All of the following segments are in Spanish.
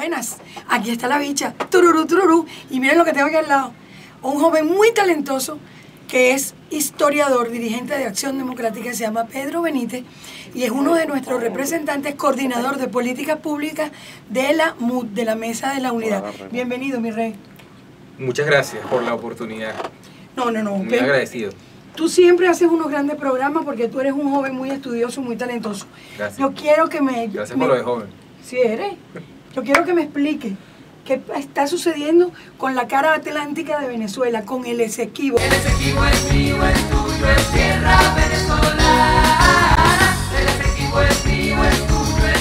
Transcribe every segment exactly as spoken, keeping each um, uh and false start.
buenas. Aquí está la bicha, tururú, tururú. Y miren lo que tengo aquí al lado. Un joven muy talentoso que es historiador, dirigente de Acción Democrática, se llama Pedro Benítez y es uno de nuestros representantes, coordinador de políticas públicas de la M U D, de la Mesa de la Unidad. Bienvenido, mi rey. Muchas gracias por la oportunidad. No, no, no. Muy agradecido. Tú siempre haces unos grandes programas porque tú eres un joven muy estudioso, muy talentoso. Gracias. Yo quiero que me... Gracias me, por lo de joven. Sí, eres. Yo quiero que me explique qué está sucediendo con la cara atlántica de Venezuela, con el Esequibo. El Esequibo es mío, es tuyo, es tierra venezolana. El Esequibo es mío, es tuyo, es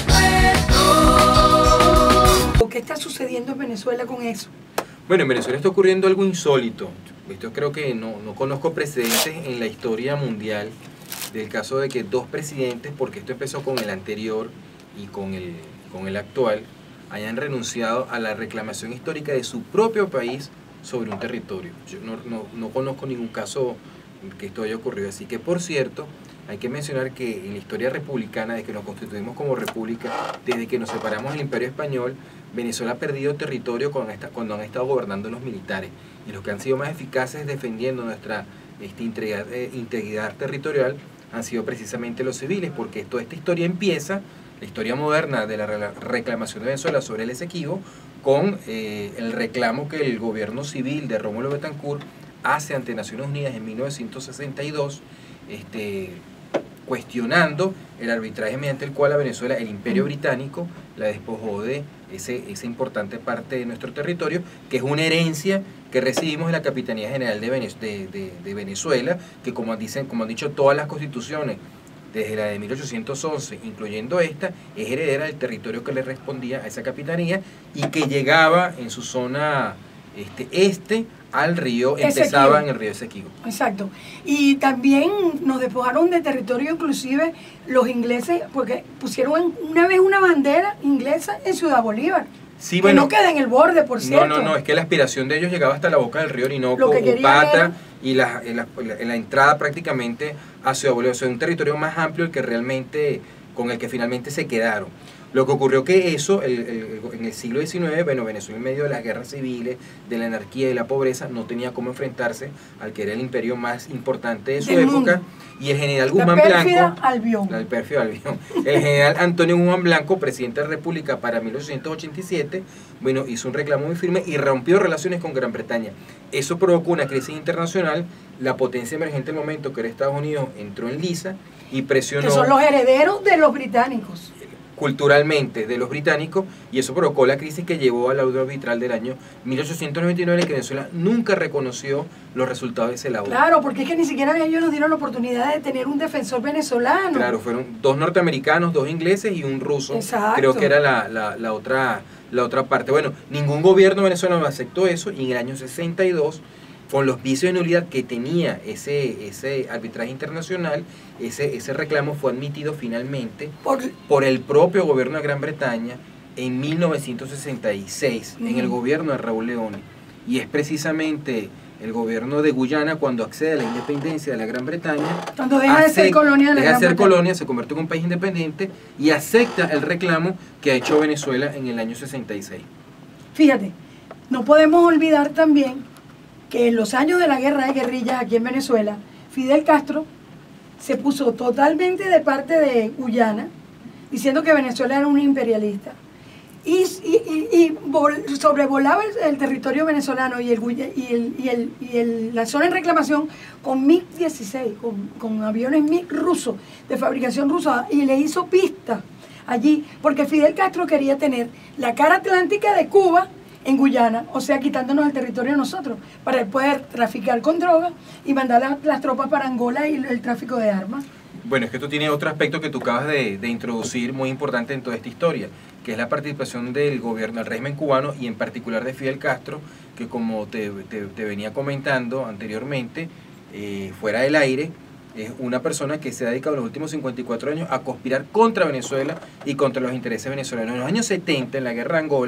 nuestro. ¿Qué está sucediendo en Venezuela con eso? Bueno, en Venezuela está ocurriendo algo insólito. Esto creo que no, no conozco precedentes en la historia mundial del caso de que dos presidentes, porque esto empezó con el anterior y con el, con el actual, hayan renunciado a la reclamación histórica de su propio país sobre un territorio. Yo no, no, no conozco ningún caso que esto haya ocurrido. Así que, por cierto, hay que mencionar que en la historia republicana, desde que nos constituimos como república, desde que nos separamos del Imperio Español, Venezuela ha perdido territorio cuando, está, cuando han estado gobernando los militares. Y los que han sido más eficaces defendiendo nuestra este, integridad, eh, integridad territorial han sido precisamente los civiles, porque toda esta historia empieza, la historia moderna de la reclamación de Venezuela sobre el Esequibo, con eh, el reclamo que el gobierno civil de Rómulo Betancourt hace ante Naciones Unidas en mil novecientos sesenta y dos, este, cuestionando el arbitraje mediante el cual a Venezuela el Imperio Británico la despojó de ese, esa importante parte de nuestro territorio, que es una herencia que recibimos de la Capitanía General de, Venez, de, de, de Venezuela, que como dicen, como han dicho todas las constituciones, desde la de mil ochocientos once, incluyendo esta, es heredera del territorio que le respondía a esa capitanía y que llegaba en su zona este, este al río, empezaba en el río Esequibo. Exacto. Y también nos despojaron de territorio inclusive los ingleses, porque pusieron una vez una bandera inglesa en Ciudad Bolívar. Sí, que bueno, no queda en el borde, por cierto. No, no, no, es que la aspiración de ellos llegaba hasta la boca del río Orinoco, Upata, y la, la, la, la entrada prácticamente a Ciudad Bolívar. O sea, un territorio más amplio el que realmente, con el que finalmente se quedaron. Lo que ocurrió que eso, el, el, en el siglo diecinueve, bueno, Venezuela en medio de las guerras civiles, de la anarquía y de la pobreza, no tenía cómo enfrentarse al que era el imperio más importante de su Del época, mundo. Y el general Guzmán la pérfida Blanco, Albión. el pérfido Albión, el general Antonio Guzmán Blanco, presidente de la República para mil ochocientos ochenta y siete, bueno, hizo un reclamo muy firme y rompió relaciones con Gran Bretaña. Eso provocó una crisis internacional. La potencia emergente del momento, que era Estados Unidos, entró en lisa y presionó... Que son los herederos de los británicos. Culturalmente de los británicos, y eso provocó la crisis que llevó al laudo arbitral del año mil ochocientos noventa y nueve, en que Venezuela nunca reconoció los resultados de ese laudo. Claro, porque es que ni siquiera ellos nos dieron la oportunidad de tener un defensor venezolano. Claro, fueron dos norteamericanos, dos ingleses y un ruso. Exacto. Creo que era la, la, la, otra, la otra parte. Bueno, ningún gobierno venezolano aceptó eso, y en el año sesenta y dos, con los vicios de nulidad que tenía ese, ese arbitraje internacional, ese, ese reclamo fue admitido finalmente por, por el propio gobierno de Gran Bretaña en mil novecientos sesenta y seis, uh-huh. en el gobierno de Raúl Leone. Y es precisamente el gobierno de Guyana, cuando accede a la independencia de la Gran Bretaña, cuando deja de ser colonia de la deja Gran de ser Bretaña. colonia, se convierte en un país independiente y acepta el reclamo que ha hecho Venezuela en el año sesenta y seis. Fíjate, no podemos olvidar también que en los años de la guerra de guerrillas aquí en Venezuela, Fidel Castro se puso totalmente de parte de Guyana, diciendo que Venezuela era un imperialista, y, y, y, y vol, sobrevolaba el, el territorio venezolano y, el, y, el, y, el, y el, la zona en reclamación con MiG dieciséis, con, con aviones MiG rusos, de fabricación rusa, y le hizo pista allí, porque Fidel Castro quería tener la cara atlántica de Cuba en Guyana, o sea, quitándonos el territorio a nosotros, para poder traficar con drogas y mandar las, las tropas para Angola y el tráfico de armas. Bueno, es que esto tiene otro aspecto que tú acabas de, de introducir muy importante en toda esta historia, que es la participación del gobierno, del régimen cubano y en particular de Fidel Castro, que como te, te, te venía comentando anteriormente, eh, fuera del aire, es una persona que se ha dedicado los últimos cincuenta y cuatro años a conspirar contra Venezuela y contra los intereses venezolanos. En los años setenta, en la guerra de Angola,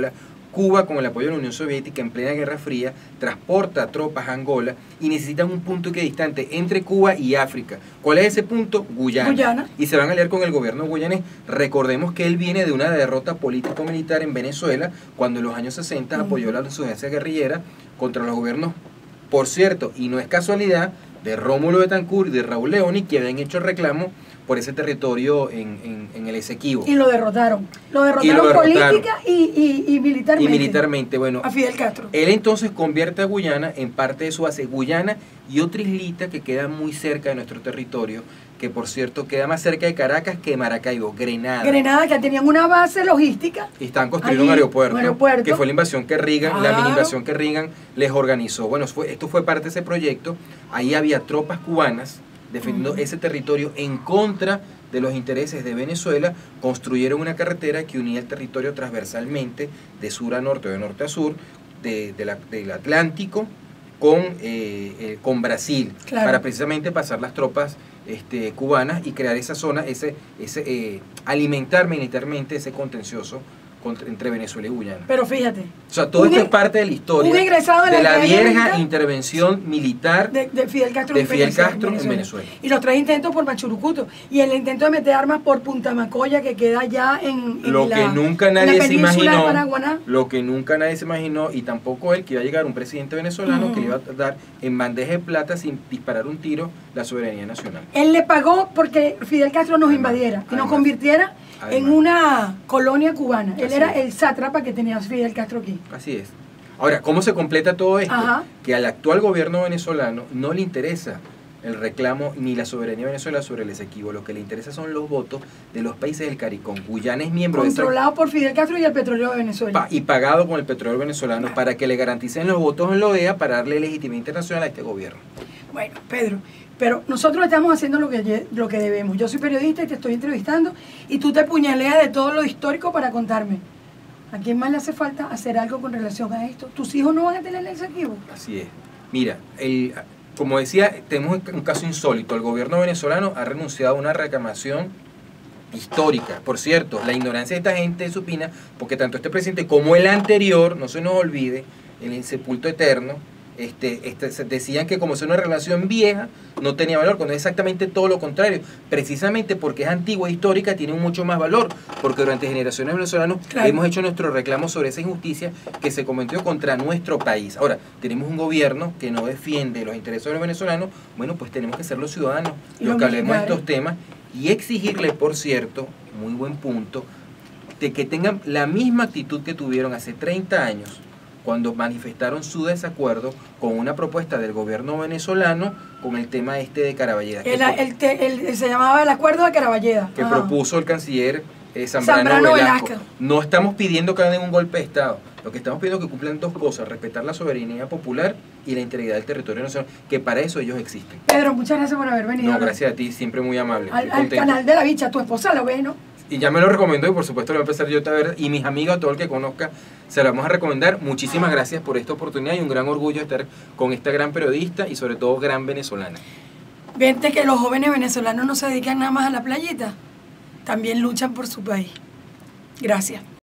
Cuba, con el apoyo de la Unión Soviética en plena Guerra Fría, transporta tropas a Angola y necesitan un punto equidistante entre Cuba y África. ¿Cuál es ese punto? Guyana. Guyana. Y se van a aliar con el gobierno guyanés. Recordemos que él viene de una derrota político-militar en Venezuela, cuando en los años sesenta uh-huh. apoyó la insurgencia guerrillera contra los gobiernos, por cierto, y no es casualidad, de Rómulo Betancourt y de Raúl Leoni, que habían hecho reclamo por ese territorio en, en, en el Esequibo. Y lo derrotaron. Lo derrotaron, lo derrotaron. política y, y, y militarmente. Y militarmente, bueno. A Fidel Castro. Él entonces convierte a Guyana en parte de su base. Guyana y otra islita que queda muy cerca de nuestro territorio, que por cierto queda más cerca de Caracas que de Maracaibo, Grenada. Grenada, que tenían una base logística. Y están construyendo allí, un aeropuerto, un aeropuerto, que fue la invasión que Reagan, claro. la mini invasión que Reagan les organizó. Bueno, fue, esto fue parte de ese proyecto. Ahí había tropas cubanas defendiendo uh-huh. ese territorio en contra de los intereses de Venezuela. Construyeron una carretera que unía el territorio transversalmente de sur a norte o de norte a sur de, de la, del Atlántico con, eh, eh, con Brasil, claro. para precisamente pasar las tropas este, cubanas y crear esa zona, ese, ese eh, alimentar militarmente ese contencioso contra, entre Venezuela y Guyana. Pero fíjate. O sea, todo esto es parte de la historia un egresado de la, de la vieja militar, intervención militar de, de Fidel Castro, de en, Fidel Venezuela, Castro en Venezuela. en Venezuela. Y los tres intentos por Machurucuto. Y el intento de meter armas por Punta Macoya, que queda ya en, en lo la, que nunca nadie se imaginó, Paraguaná. Lo que nunca nadie se imaginó, y tampoco él, que iba a llegar un presidente venezolano uh-huh. que le iba a dar en bandeja de plata sin disparar un tiro la soberanía nacional. Él le pagó porque Fidel Castro nos además, invadiera y además, nos convirtiera además, en una colonia cubana. Él era es. el sátrapa que tenía Fidel Castro aquí. Así es. Ahora, ¿cómo se completa todo esto? Ajá. Que al actual gobierno venezolano no le interesa el reclamo ni la soberanía de Venezuela sobre el Esequibo. Lo que le interesa son los votos de los países del CARICOM. Guyana es miembro controlado de por Fidel Castro y el petróleo de Venezuela. Pa y pagado con el petróleo venezolano claro. para que le garanticen los votos en la O E A para darle legitimidad internacional a este gobierno. Bueno, Pedro, pero nosotros estamos haciendo lo que, lo que debemos. Yo soy periodista y te estoy entrevistando y tú te puñaleas de todo lo histórico para contarme. ¿A quién más le hace falta hacer algo con relación a esto? ¿Tus hijos no van a tener el Esequibo? Así es. Mira, el, como decía, tenemos un caso insólito. El gobierno venezolano ha renunciado a una reclamación histórica. Por cierto, la ignorancia de esta gente es supina, porque tanto este presidente como el anterior, no se nos olvide, el insepulto eterno, Este, este, decían que como es una relación vieja no tenía valor, cuando es exactamente todo lo contrario, precisamente porque es antigua e histórica tiene mucho más valor, porque durante generaciones venezolanos claro. hemos hecho nuestro reclamo sobre esa injusticia que se cometió contra nuestro país. Ahora, tenemos un gobierno que no defiende los intereses de los venezolanos, bueno, pues tenemos que ser los ciudadanos los que hablemos de estos temas y exigirle, por cierto, muy buen punto, de que tengan la misma actitud que tuvieron hace treinta años cuando manifestaron su desacuerdo con una propuesta del gobierno venezolano con el tema este de Caraballeda. El, el, el, el, se llamaba el acuerdo de Caraballeda. Que Ajá. propuso el canciller eh, Zambrano, Zambrano Velasco. Velasco. No estamos pidiendo que hagan un golpe de Estado. Lo que estamos pidiendo es que cumplan dos cosas, respetar la soberanía popular y la integridad del territorio nacional, que para eso ellos existen. Pedro, muchas gracias por haber venido. No, gracias a ti, siempre muy amable. Al, al canal de La Bicha, tu esposa lo ve, ¿no? Y ya me lo recomendó y por supuesto lo voy a empezar yo a ver, y mis amigos, todo el que conozca, se lo vamos a recomendar. Muchísimas gracias por esta oportunidad y un gran orgullo estar con esta gran periodista y sobre todo gran venezolana. Vente que los jóvenes venezolanos no se dedican nada más a la playita, también luchan por su país. Gracias.